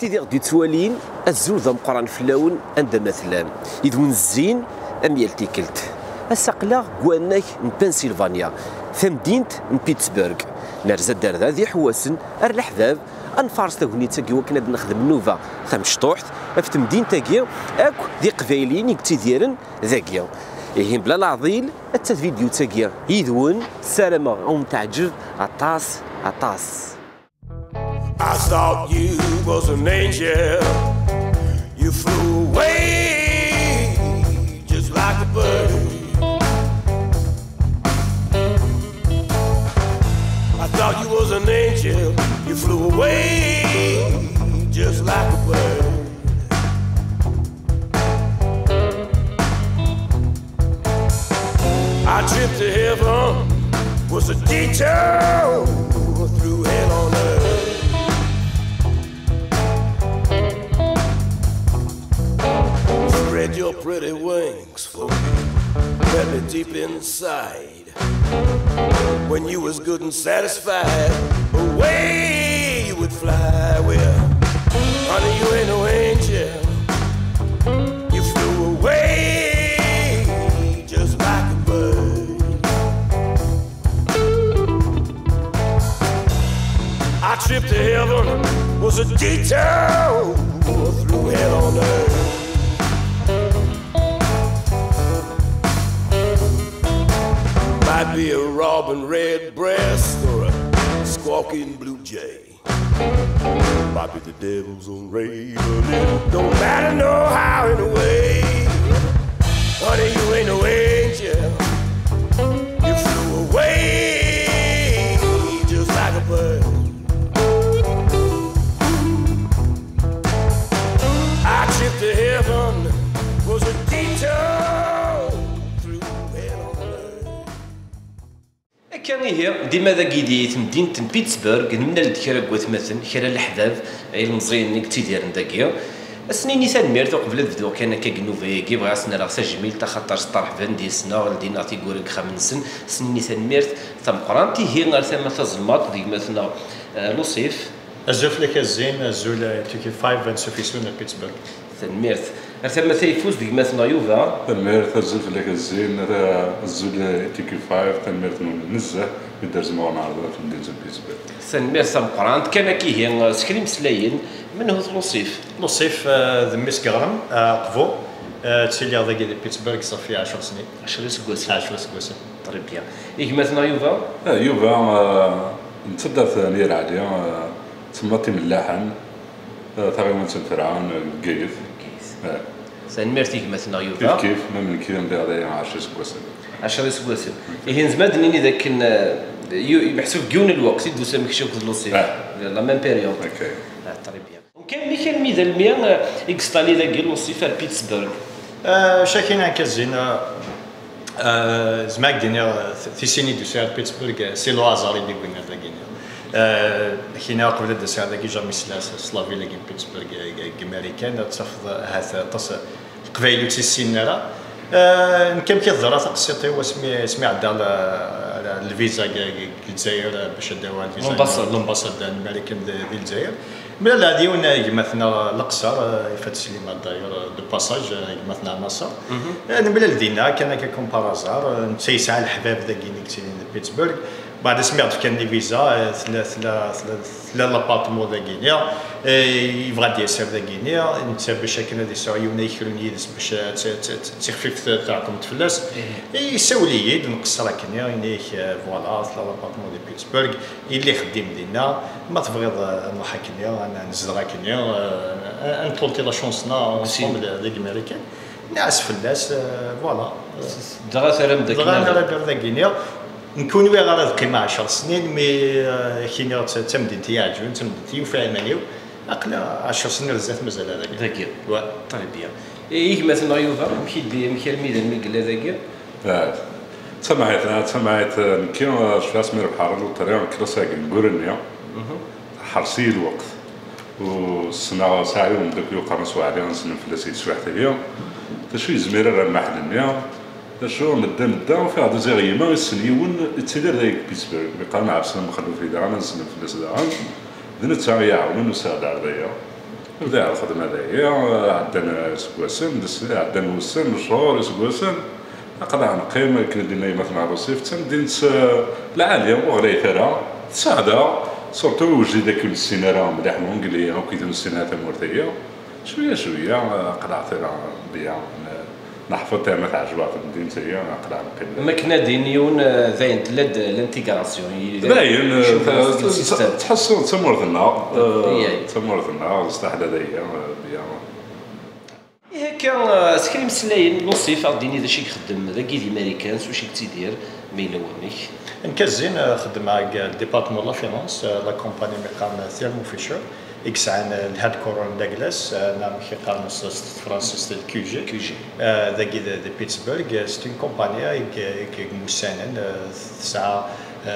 تيدي غدي توالين الزول ذا مقران في اللون عند مثلا يدون الزين أميال تيكلت السقلا قواناك من بنسلفانيا في مدينة بيتسبرغ نرزا دار ذي حواسن الرحذاب انفارس تاكوني تاكي وكنا نخدم نوفا ثم شطوحت في مدينة تاكي اكو ذي قبايلين يكتيديرن ذاكيا إيه بلا العظيل حتى فيديو تاكي يدون سلامة أو متعجب عطاس عطاس. I thought you was an angel. You flew away just like a bird. I thought you was an angel. You flew away just like a bird. Our trip to heaven was a detour through hell on earth. Spread your pretty wings for me, let me deep inside. When you was good and satisfied, away you would fly. Well, honey, you ain't no angel. You flew away just like a bird. Our trip to heaven was a detour through hell on earth. Might be a robin redbreast or a squawking blue jay. Might be the devil's own raven. It don't matter no how in a way. Honey, you ain't no angel. You flew away just like a bird. Our trip to heaven was a detour through hell on earth. كان هي ديما ذا كيديت مدينة بيتسبرغ من الذكرى مثلا كرا الأحداث أي المزيان نيك تيدير نداكيا السنين نيسان ميرت قبل بدو كان كنوفا كي بغا سنا لا جميل تا خاطر طرح فان دي سنا دينا تيقولك خمس سنين نيسان ميرت ثم قران تيهي غير ثما تزمات ديك مثلا لوصيف الزوف لك الزين الزول تيكي 5 فان سوفيسون بيتسبرغ تنميرت ثما تيفوز ديك مثلا يوفا تنميرت الزوف لك الزين الزول تيكي 5 تنميرت نزه يدرز مورنا عرضنا في مدينة بيتسبرغ تنميرت ثم قران كان كيهي سكريم سلاين منه لوصيف لوصيف ذميس كغرم قفو تسيلي هذا كي بيتسبرغ صافي 10 سنين 10 سكواسن 10 سكواسن طري بيان إيك مثلا يوفا يوفا نتصدر ثانية عالية تسمى ملاحا تقريبا فرعون كيف سنمرتيك مثلا يوفا كيف ما من كذا ندير عليها 10 سكواسن 10 سكواسن إيه نزمد نيني ذاك يحسب كيون الوقت يدو سامك شوك لوصيف لا ميم بيريود اوكي طري بيان وكان ميخال ميدا الميان اكستالي ذاك لوصيف بيتسبرغ شاكينا كازين زماك دينيا ثيسيني دو سير بيتسبرغ سي لو هازار اللي بغينا ذاكينيا حين قبل دس هذا كي جامي سلافي لكن بيتسبرغ امريكان تفض هذا تص قبيلو تيسينرا كم كيظهر تقسيطي واسمي عدى الفيزا الجزائر باش داو الفيزا لومباساد الامريكان ديال الجزائر من هذه ونا مثلا الاقصر فات سليمان داير دو باساج مثلا ناصر انا بلا لدينا كان كومبارازار نتيسع الحباب ذاك نيكتين بيتسبرغ بعد سمعت كان دي فيزا ثلاث لابارتمون ذا غينيا يبغى ديسير ذا غينيا انت باش كنا دي سعيون يخلون يدس باش تخفيف تاعكم تفلس يساولي يد نقصر كنيا يعني فوالا ثلاث لابارتمون دي بيتسبرغ اللي خديم دينا ما تبغيض نروح كنيا انا نزرع كنيا انطولتي لا شونسنا نصوم ذا امريكان ناس فلاس فوالا دغا سلام ذا غينيا نكون ويا غير القيمة 10 سنين مي كي تمدينتي عجون تمدينتي وفي عمليو أقل 10 سنين بزاف مازال هذاك ذاكير طيب بيان إيه مثلا يوفا مشي الميدان مي قال ذاكير تسمعت نكيو شفاس مير بحر الطريق كلا ساكن قرنيا حرسي الوقت والسنة ساعي ومدك يقرنسو عليها نسلم في لاسيد سواحت اليوم تشوي زميرة راه محل المياه شو مدا وفي هذا زغيمة السنيون تسيدر ذاك بيتسبرغ بقى مع بسنة مخلو في دارنا نسلم في الناس دارنا ذنت ساعة يعاون نساعد على ذايا بدا الخدمه هذايا عندنا سكواسن عندنا وسن شهور سكواسن نقدر نقيم كندير لنا مثلا الوصيف تندير العاليه وغريثره تساعدها سورتو وجد داك السيناريو مليح مونغلي او كيديروا السيناريو المورتيه شويه قدر عطينا بيا نحفظ تاع ما تعجبها في المدينه هي قدر نقيم ماكنا دينيون ذاين تلد الانتيغراسيون باين تحسن تمرضنا استحدى هذايا هكا سكريم سلاين الوصيف عاوديني ذا شي يخدم ذاكي دي ماريكانس واش تيدير ما الا واميك نكزين خدم مع ديبارتمون لا فينانس لا كومباني مقام ثيرمو فيشر اكس عن الهيد كورون داغلاس نعم كيقام فرانسيس كيو جي ذاكي دي بيتسبرغ سي اون كومباني كي مسانن ساعه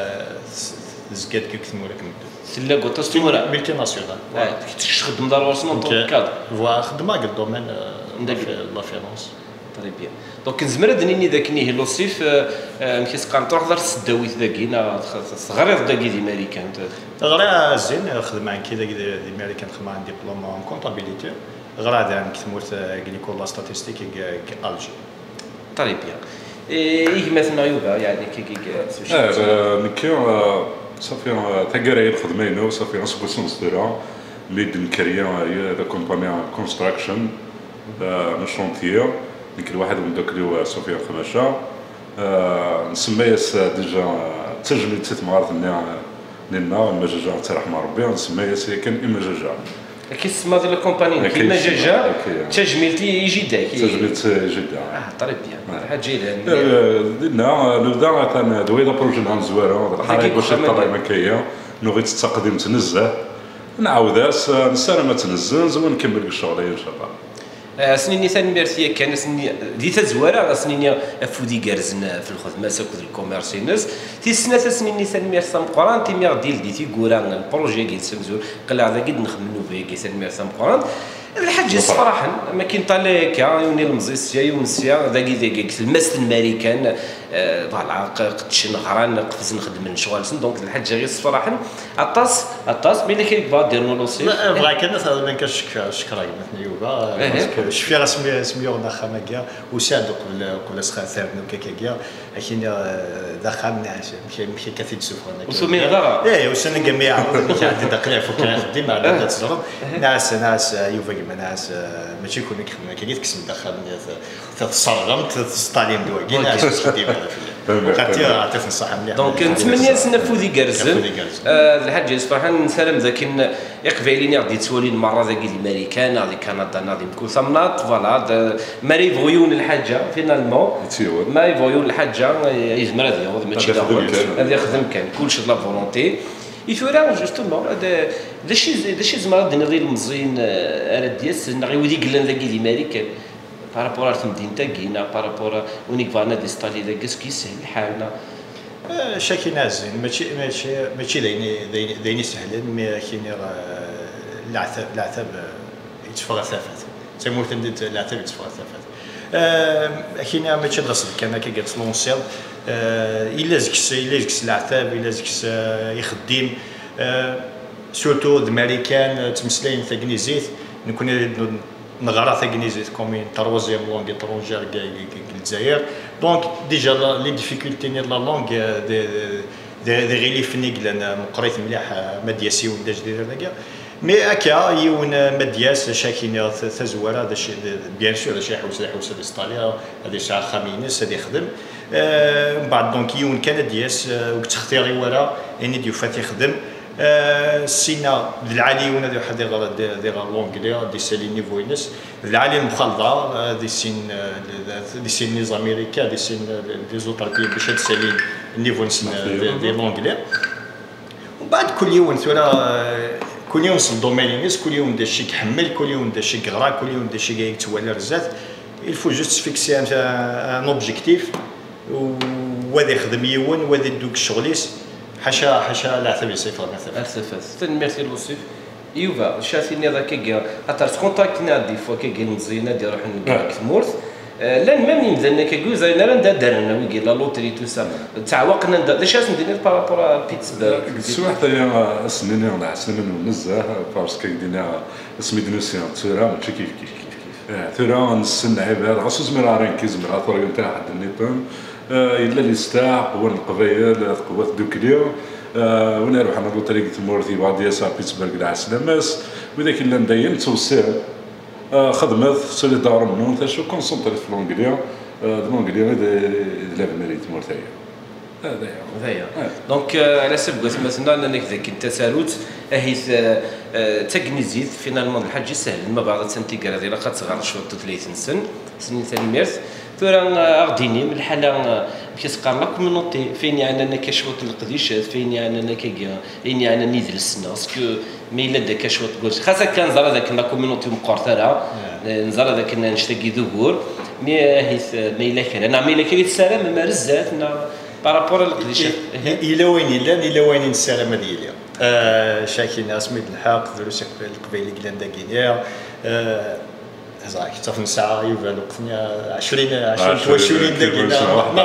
زكات كي كثمو لك سلا قلت استمرا ملتي ناسيونال تخدم ضروري كادر فوا خدمه قد دومين لا فينانس طري بيان دونك نزمر دنيني ذاك نيه لوصيف مكيس قام تروح دار تسداويت ذاكينا صغير ذاكي دي ماريكان غير زين خدمه عن كذا دي ماريكان خدمه عن دبلوم اون كونطابيليتي غير هذا عن كثمورت كليكولا ستاتستيك الجي طري بيان ايه مثلا يوبا يعني كي نكيو صافي تاكراي الخدمه صافي نصبو سنصدرها ميد نكريا هي ذا كومباني كونستراكشن نشونتيير ديك الواحد من دوك اللي صافي خماشة نسميها ديجا تجميل تتمغارت لنا المجاجة ترحم ربي نسميها كان إمجاجة كي تسمى ديال الكومباني كي مجاجة تجميلتي يجي تجميلت جدا طري بيان حاجة جيدة درنا نبدا كان دويضة بروجي نهار زوارة الحريق باش يطلع مكايا نغيت التقديم تنزه نعاوداس نسالم تنزل زعما نكمل الشغل ان شاء الله سنيني ثاني ميرسيه كان سنيني دي تزواره سنيني افودي كارزن في الخدمه ساكو الكوميرسي الناس تي السنه سنيني ثاني ميرسام قران تي مير ديال دي تيغوران البروجي كي تسمزور قلع ذا قد نخمنو به كي ثاني ميرسام قران الحاجه صراحه ما كاين طاليك يوني المزيسيا يونسيا ذاكي ذاك المسل الامريكان فوالا قدش نغران قفز نخدم شغل دونك الحاجه غير صراحه الطاس ملي كاين با دير نوصي لا بغا كان ما كاش شكرا مثلا يوبا باسكو شفي راه سميو داخا وسادو قبل سخا ثابنو كاكيا لكن داخل مشي كثير سفرنا وسمي غدا ايه وسنه جميع عندي دقيقه فوق نخدم على تزرب ناس يوفا كيما ناس ماشي يكون كي تكسم داخل تتصرغم تستعلم دواكي ناس كيدير وقتي عطيت نصيحه مليحه دونك نتمنى نفوذي كارزن الحاجه صراحه نسلم ذاك يقبليني غادي تولي المره ذاك الامريكان غادي كندا غادي كل ثمنات فوالا ما يبغيون الحاجه فينالمون ما يبغيون الحاجه يزمر هذه ماشي هذا يخدم كان كلشي لا فولونتي يثورا جوستومون هذا شي زمر ديال المزين على دياس غيودي قلنا ذاك الامريكان بارابور تمدينتا كينا بارابور ونيك فانا دي ستالي ذاك كي سهل حالنا شاكي نازين ماشي دايني سهلين مي كاين العتاب يتفرغ ثافات تيمور تندير العتاب يتفرغ ثافات كاين ماشي دراسه كان كي قالت لونسيل الا زكس العتاب الا زكس يخدم سورتو الماريكان تمسلين ثقنيزيت نكون نغرا ثقنيزيت كومين تروزيام لونغ ترونجير الجزائر دونك ديجا لي ديفيكولتي ديال لا لونغ دي ريليف نيكلان مقريت مليح مدياسي ولا جدير هذاك مي هكا يون مدياس شاكين تزوره هذا الشيء بيان سور هذا شي حوسه الايطاليا هذه ساعه خامينس هذه يخدم من بعد دونك يون كان دياس وقت اختياري ورا اني ديو فات يخدم السينا العالي ونا دي واحد دي لونغلي دي سالي نيفو ينس العالي المخلطه دي سين نيز امريكا دي سين دي زوطر بي باش تسالي النيفو نسن دي لونغلي ومن بعد كل يوم ثورا كل يوم في الدومين ينس كل يوم دا شي كحمل كل يوم دا شي كغرا كل يوم دا شي يتولى رزات الفو جوست فيكسي ان اوبجيكتيف وهذا يخدم يون وهذا يدوك الشغليس حاشا لا عتاب يصيفر مثلا ارتفات ميرسي الوصيف يوفا شافيني هذاك كي خاطر كونتاكتنا دي فوا كي مزينه دي روح نلقاك ثمورت لان ميم يمدلنا كجوز انا راه دارنا ويجي لا لوتري تو سا تعوقنا داش ندير بارابور بيتسبرغ السواح تاع السنين ولا سنين ونزه باسكو دينا سميدنوسيون تورا ماشي كيف تورا نسن عباد خاصو زمرارين كيزمر اثور نتاع حد النيطون الا اللي ستاع قوه القبائل قوه دوكليو وانا نروح انا طريقه مورثي بعد يسار بيتسبرغ تاع السلاماس وذاك اللي ندين توسع خدمت سولي دار منون تاع شو كونسونطري في لونجليا لونجليا ديال مريت مورثيا هذايا دونك على سبب قلت مثلا انك ذاك التسالوت اهيث تكنيزيت فينالمون الحاج سهل ما بعد تنتيكر هذه لا صغار شويه 30 سنين ثاني ميرث ثورا غديني من الحاله كيسقار لا كوميونيتي فين يعني انا كشوط القديشات فين يعني انا كيا يعني انا نيدل السنه باسكو ميلا داك كشوط تقول خاصه كان زرا داك لا كوميونيتي مقرطره نزرا داك نشتاقي ذكور مي هيث ميلا كان انا ميلا كي تسالم مارزات بارابور القديشات الى وين السلامه ديالي شاكين سميت الحق دروس القبيله كلان داكينيا زعما حتى ساعه يبان وقتنا 20 22 دقيقه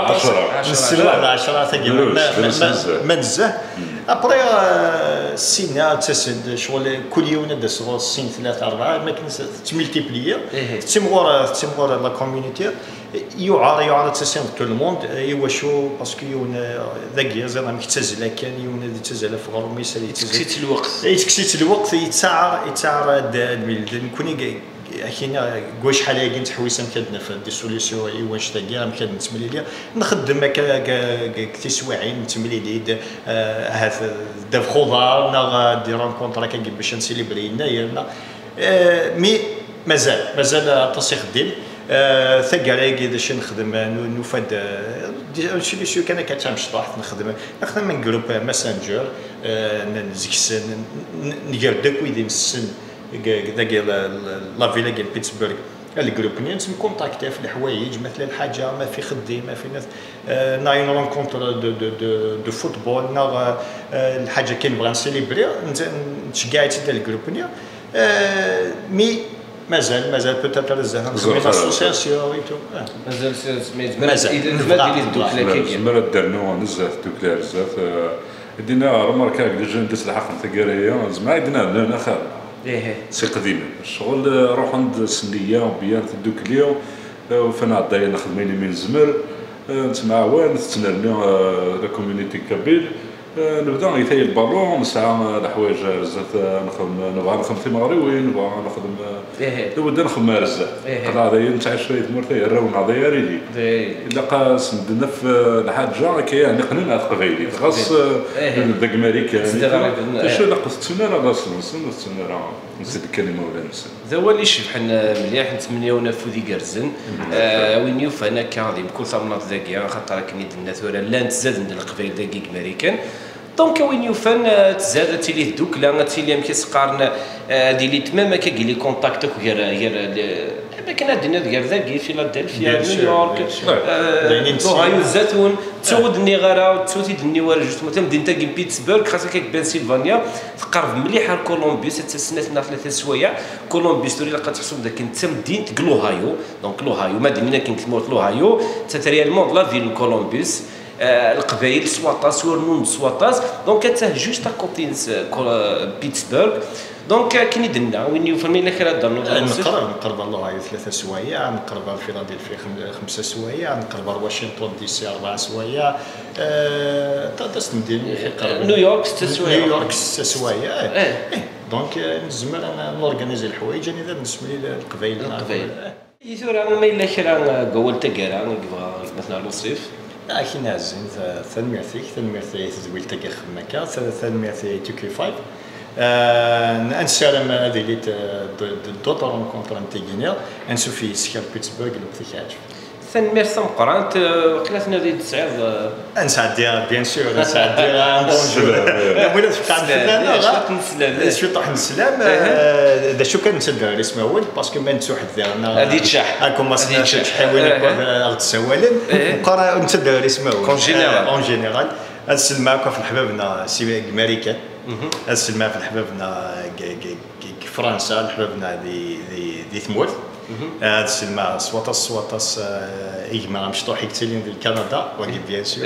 10 ثقيله منزه ابري السنه تسد شغل كل يوم نبدا صغور السن 3 4 ما كنت تملتيبليير تيمغور لا كوميونيتي يعار تسين تو الموند ايوا شو باسكو ذاك زعما مختزله كان يون تزله في غرب ميسر تكسيت الوقت تكسيت الوقت يتسعر نكوني حنا كوا شحال هاكي تحويسه مكدنا في دي سوليسيون ايوا نشتاقي مكدنا تمليلي نخدم هكا كتي سواعين تمليلي هذا داف خضار نا دي رونكونطر هكا باش نسيليبري يناير مي مازال تصي خديم ثقالاكي داش نخدم نفاد سوليسيون كان كتمشطح نخدم من جروب ماسنجر نزكس نقرب داك ويدي السن داك لا فيلا ديال بيتسبرغ الجروب نيت نكونتاكتي في الحوايج مثلا الحاجه ما في خدي ما في ناس ناين رونكونتر دو فوتبول نا الحاجه كنبغي نسيليبري نتشكايت ديال الجروب نيا مي مازال بوتيتر الزهر نخدم اسوسياسيون ايتو مازال زمر درنا نزاف دوكلير بزاف دينا رماركا ديجا ندس الحق نتاكاريه زعما عندنا خير سي قديم الشغل روح عند سنيه وبيان دوكليو فانا عطايا نخدمين من زمر نسمع وين تنرني لا كوميونيتي كابيل نبدا يثاي البالون نسعى الحوايج بزاف نبغى نخدم في مغربيين نبغى نخدم نبدا نخدم رزاف قطع هذايا نتاع شويه مرتاح الراون هذايا ريدي الا قاس ندنا في الحاجه كاين نقنن قبيلي خاص داك امريكان شو نقص تسنى راه تسنى راه نسيت الكلمه ولا نسى ذا هو اللي شبحنا مليح نتمنيو نفوذي كرزن وين يوفى انا كاظم كل ثمنات ذاكيا خاطر كني دنا ثورا لا نتزاد من القبائل داكيك امريكان دونك وين يوفان تزاد تيلي دوك لا تيلي كيسقارن ديلي تماما كيلي كونتاكتك غير ما كان عندنا غير ذاكي فيلادلفيا نيويورك اوهايو الزيتون تودني غير تودني ورا جوج مثلا مدينه كي بيتسبرغ خاصك كيك بنسلفانيا تقرب مليح على كولومبيوس حتى سنتنا 3 سوايع كولومبيوس توري لقات تحسب داك انت مدينه لوهايو دونك لوهايو مدينه كاين كتموت لوهايو حتى ريالمون لا فيل كولومبيوس القبائل سواطاس ورنون سواطاس دونك حتى جوست كوتين بيتسبرغ دونك كاين دنا وين يفهمي لك راه دار نقرب الله هاي 3 سوايع نقرب فيلادلفيا 5 سوايع نقرب واشنطن دي سي 4 سوايع تاس مدينه نيويورك 6 سوايع نيويورك 6 سوايع دونك نزمر انا نورغانيزي الحوايج انا بالنسبه لي القبائل يثور ما الا كرا قول تقرا مثلا الوصيف كاين عزين ثنميرتي تزويل تاكي خمكا ثنميرتي توكي 5 نسالم هذه اللي دوطا رونكونتر نتاعنا نشوف في سكال بيتسبرغ الوقت كيعجب ثنميرتي مقرانت وقلاتنا ديال تسعيد نسعديها بيان سور نسعديها بونجور بغينا تفكر عندنا شويه طاح السلام دا شو كان نتسدر اسمه هو باسكو ما نتوحد ذا غادي تشاح هاكم ما تحاول غاد تسوالن نقرا نتسدر اسمه هو اون جينيرال نسلم معاكم في حبابنا سي امريكان نسلم في حبابنا فرنسا الحبابنا دي ثمورث هذا السلمى سواطاس يجمع مشطوح يكتلين ديال كندا وكي بيان سور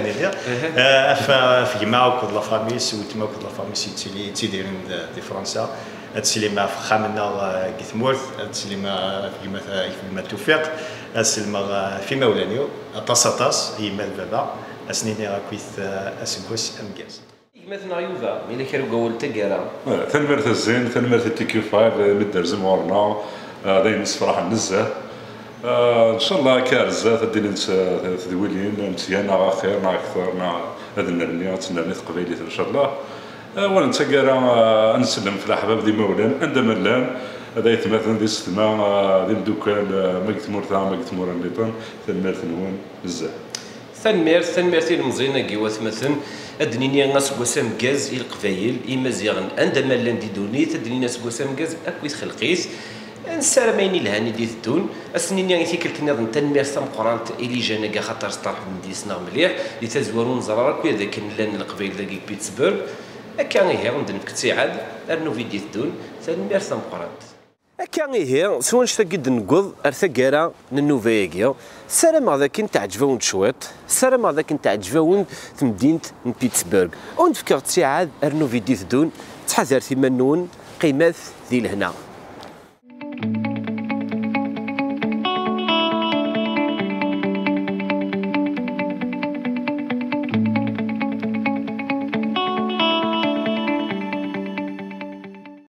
في جماعة وكل لا فامي سويتما وكل لا فامي تيديرين دي فرنسا هاد السلمى في خامنا كيثمورث هاد السلمى في جماعة توفيق هاد السلمى في مولانيو طاس يما البابا اسنيني راكويث اسكوس امكاس مثلا يوفا ملي كانوا قول تقرا تنمرت الزين تنمرت التيكيو 5 مدر زمورنا داين صراحه نزه ان شاء الله كارزه تدين تدويلين مزيانه خيرنا اكثرنا هذا النية تنرني قبيلي ان شاء الله وانا نتقرا نسلم في الاحباب دي مولان عندما لان هذا يتمثل دي السلمى دي مدوكال ما قلت ثا ما قلت نيطن تنمرت نون نزه ثنميرتي المزينه كيوات مثلا الدنيا ناس قسم كاز القبايل مزيان عندما لان دي دونيت الدنيا ناس قسم كاز اكويت خلقيس نسالميني الهاني دي الدون السنين يعني تيكلت نظن تنمير سام قرانت الي جانا خاطر طرح من ديسنا مليح اللي تزورون زرارك ويا ذاك لان القبايل داك بيتسبرغ هكا غير عندنا في كتيعاد ارنو في دي الدون تنمير سام قرانت هكا غير سواء شتا قد نقض ارثقارا ننوفايكيا السلام هذا كنت عجبون شويط السلام هذا كنت عجبون في مدينه بيتسبرغ ونفكر تساعد ارنو في دي الدون تحذر في منون قيمات ذي لهنا